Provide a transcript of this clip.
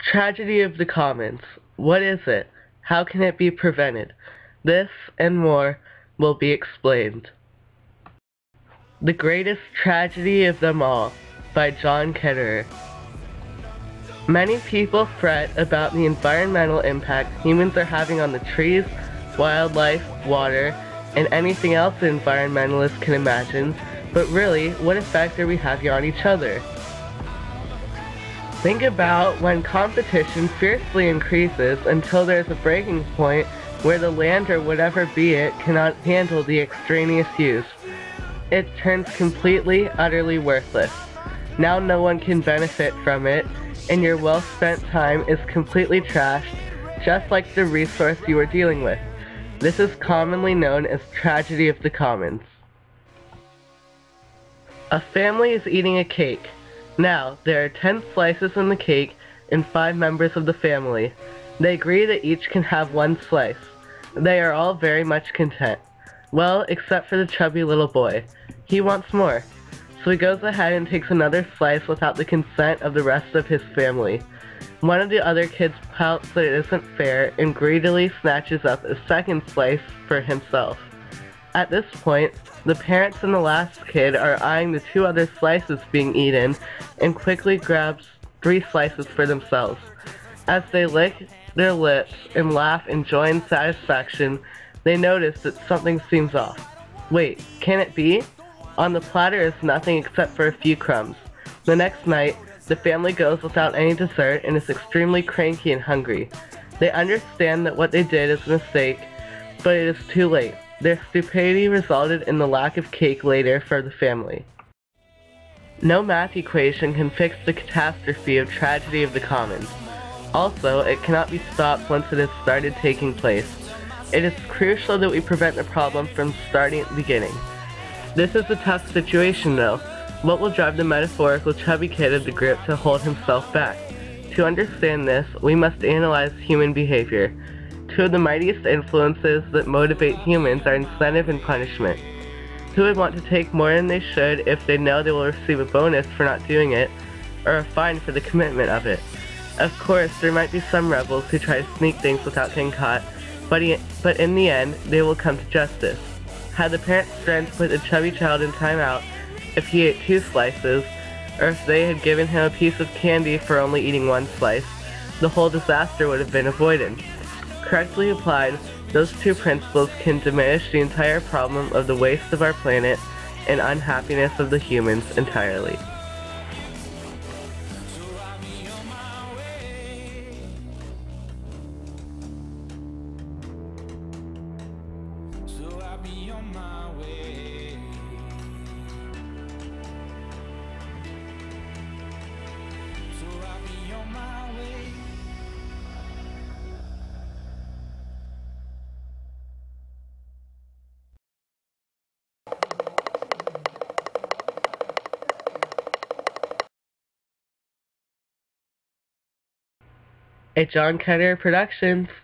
Tragedy of the Commons. What is it? How can it be prevented? This and more will be explained. The Greatest Tragedy of Them All by John Ketterer. Many people fret about the environmental impact humans are having on the trees, wildlife, water, and anything else the environmentalists can imagine, but really, what effect are we having on each other? Think about when competition fiercely increases until there's a breaking point where the land or whatever be it cannot handle the extraneous use. It turns completely, utterly worthless. Now no one can benefit from it, and your well-spent time is completely trashed, just like the resource you are dealing with. This is commonly known as tragedy of the commons. A family is eating a cake. Now, there are 10 slices in the cake and 5 members of the family. They agree that each can have 1 slice. They are all very much content. Well, except for the chubby little boy. He wants more. So he goes ahead and takes another slice without the consent of the rest of his family. One of the other kids pouts that it isn't fair and greedily snatches up a second slice for himself. At this point, the parents and the last kid are eyeing the 2 other slices being eaten and quickly grabs 3 slices for themselves. As they lick their lips and laugh in joy and satisfaction, they notice that something seems off. Wait, can it be? On the platter is nothing except for a few crumbs. The next night, the family goes without any dessert and is extremely cranky and hungry. They understand that what they did is a mistake, but it is too late. Their stupidity resulted in the lack of cake later for the family. No math equation can fix the catastrophe of tragedy of the commons. Also, it cannot be stopped once it has started taking place. It is crucial that we prevent the problem from starting at the beginning. This is a tough situation though. What will drive the metaphorical chubby kid of the group to hold himself back? To understand this, we must analyze human behavior. 2 of the mightiest influences that motivate humans are incentive and punishment. Who would want to take more than they should if they know they will receive a bonus for not doing it, or a fine for the commitment of it? Of course, there might be some rebels who try to sneak things without getting caught, but in the end, they will come to justice. Had the parents threatened to put the chubby child in timeout if he ate 2 slices, or if they had given him a piece of candy for only eating 1 slice, the whole disaster would have been avoided. Correctly applied, those 2 principles can diminish the entire problem of the waste of our planet and unhappiness of the humans entirely. A John Ketterer Productions.